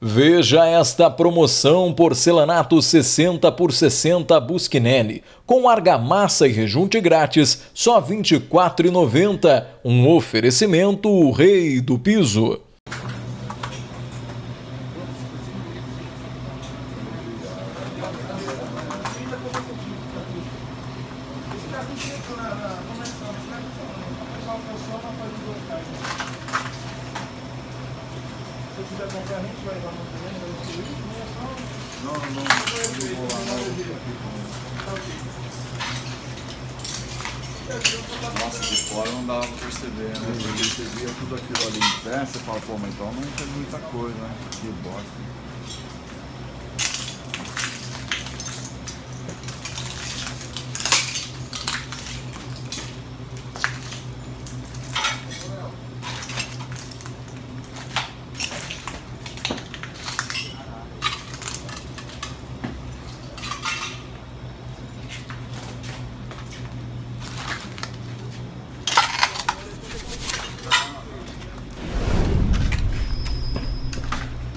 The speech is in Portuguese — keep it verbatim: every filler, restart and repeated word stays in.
Veja esta promoção porcelanato sessenta por sessenta Busquinelli, com argamassa e rejunte grátis, só vinte e quatro reais e noventa centavos. Um oferecimento o Rei do Piso. Se eu quiser comprar, a gente vai lá no treino, vai distribuir, não, não, não, vou lá, não. Nossa, de fora não dava pra perceber, né? Porque você via tudo aquilo ali em pé, você fala, pô, mas então não tem muita coisa, né? Que bosta.